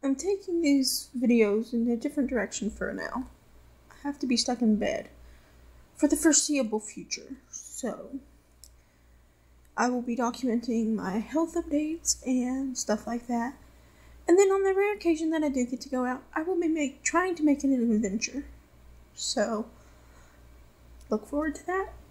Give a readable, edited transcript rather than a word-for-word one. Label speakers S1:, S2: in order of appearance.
S1: I'm taking these videos in a different direction for now. I have to be stuck in bed for the foreseeable future, so I will be documenting my health updates and stuff like that. And then on the rare occasion that I do get to go out, I will be trying to make it an adventure. So, look forward to that.